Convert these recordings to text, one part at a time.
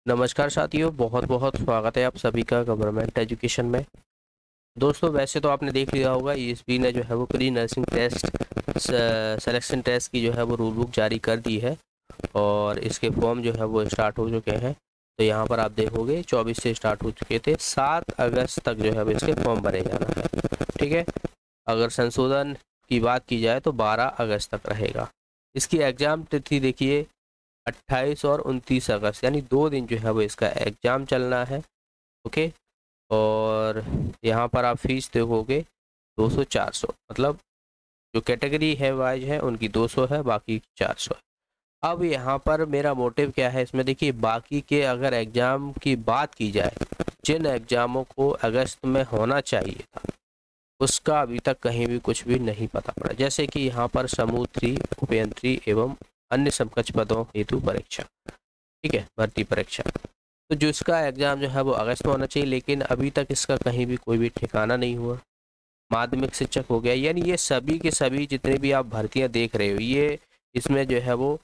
नमस्कार साथियों, बहुत बहुत स्वागत है आप सभी का गवर्नमेंट एजुकेशन में। दोस्तों, वैसे तो आपने देख लिया होगा ईएसबी ने जो है वो pre nursing test selection test की जो है वो रूल बुक जारी कर दी है और इसके फॉर्म जो है वो स्टार्ट हो चुके हैं। तो यहाँ पर आप देखोगे 24 से स्टार्ट हो चुके थे, 7 अगस्त तक जो है वो इसके फॉर्म भरे जाना है। ठीक है, अगर संशोधन की बात की जाए तो 12 अगस्त तक रहेगा। इसकी एग्ज़ाम तिथि देखिए 28 और 29 अगस्त, यानी 2 दिन जो है वो इसका एग्ज़ाम चलना है। ओके, और यहाँ पर आप फीस देखोगे 200-400, मतलब जो कैटेगरी है वाइज है उनकी 200 है, बाकी 400 है। अब यहाँ पर मेरा मोटिव क्या है इसमें, देखिए बाकी के अगर एग्ज़ाम की बात की जाए, जिन एग्ज़ामों को अगस्त में होना चाहिए था उसका अभी तक कहीं भी कुछ भी नहीं पता पड़ा। जैसे कि यहाँ पर समूह 3 उपयंत्री एवं अन्य समकक्ष पदों हेतु परीक्षा, ठीक है, भर्ती परीक्षा, तो जो इसका एग्ज़ाम जो है वो अगस्त में होना चाहिए, लेकिन अभी तक इसका कहीं भी कोई भी ठिकाना नहीं हुआ। माध्यमिक शिक्षक हो गया, यानी ये सभी के सभी जितने भी आप भर्तियां देख रहे हो, ये इसमें जो है वो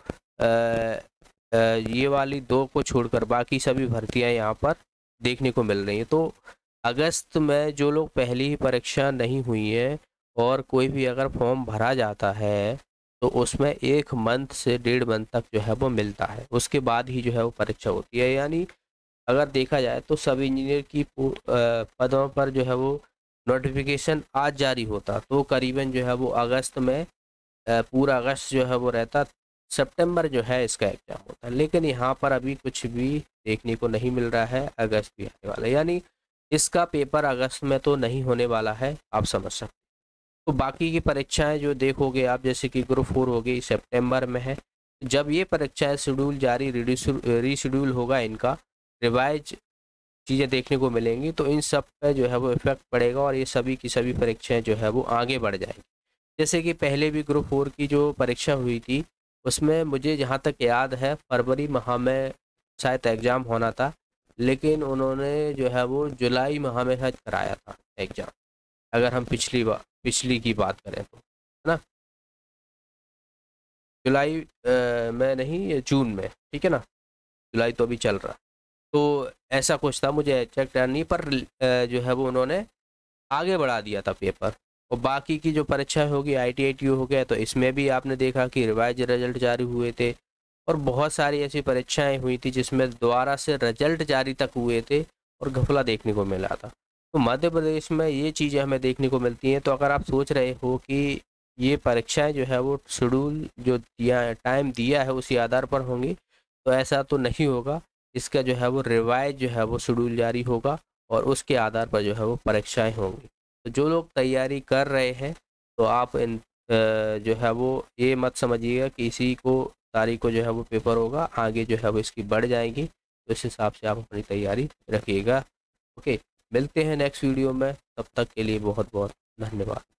ये वाली 2 को छोड़कर बाकी सभी भर्तियां यहाँ पर देखने को मिल रही हैं। तो अगस्त में जो लोग पहली ही परीक्षा नहीं हुई है और कोई भी अगर फॉर्म भरा जाता है तो उसमें 1 मंथ से 1.5 मंथ तक जो है वो मिलता है, उसके बाद ही जो है वो परीक्षा होती है। यानी अगर देखा जाए तो सब इंजीनियर की पदों पर जो है वो नोटिफिकेशन आज जारी होता तो करीबन जो है वो अगस्त में पूरा अगस्त जो है वो रहता, सितंबर जो है इसका एग्ज़ाम होता है। लेकिन यहाँ पर अभी कुछ भी देखने को नहीं मिल रहा है, अगस्त भी आने वाला है, यानी इसका पेपर अगस्त में तो नहीं होने वाला है, आप समझ सकते। तो बाकी की परीक्षाएं जो देखोगे आप, जैसे कि ग्रुप 4 हो गई, सितंबर में है। जब ये परीक्षाएं शेड्यूल जारी रीशेड्यूल होगा, इनका रिवाइज चीज़ें देखने को मिलेंगी, तो इन सब पे जो है वो इफेक्ट पड़ेगा और ये सभी की सभी परीक्षाएं जो है वो आगे बढ़ जाएंगी। जैसे कि पहले भी ग्रुप 4 की जो परीक्षा हुई थी उसमें मुझे जहाँ तक याद है फरवरी माह में शायद एग्ज़ाम होना था, लेकिन उन्होंने जो है वो जुलाई माह में शायद कराया था एग्ज़ाम, अगर हम पिछली की बात करें तो, है ना। जुलाई में नहीं, ये जून में, ठीक है ना, जुलाई तो अभी चल रहा। तो ऐसा कुछ था, मुझे एग्जैक्ट याद नहीं, पर जो है वो उन्होंने आगे बढ़ा दिया था पेपर। और बाकी की जो परीक्षा होगी IIT हो गया, तो इसमें भी आपने देखा कि रिवाइज रिजल्ट जारी हुए थे और बहुत सारी ऐसी परीक्षाएं हुई थी जिसमें दोबारा से रिजल्ट जारी तक हुए थे और घपला देखने को मिला था। तो मध्य प्रदेश में ये चीज़ें हमें देखने को मिलती हैं। तो अगर आप सोच रहे हो कि ये परीक्षाएं जो है वो शेड्यूल जो दिया है, टाइम दिया है, उसी आधार पर होंगी, तो ऐसा तो नहीं होगा। इसका जो है वो रिवाइज जो है वो शेड्यूल जारी होगा और उसके आधार पर जो है वो परीक्षाएं होंगी। तो जो लोग तैयारी कर रहे हैं तो आप इन जो है वो ये मत समझिएगा कि इसी को तारीख को जो है वो पेपर होगा, आगे जो है वो इसकी बढ़ जाएगी, तो इस हिसाब से आप अपनी तैयारी रखिएगा। ओके, मिलते हैं नेक्स्ट वीडियो में, तब तक के लिए बहुत बहुत धन्यवाद।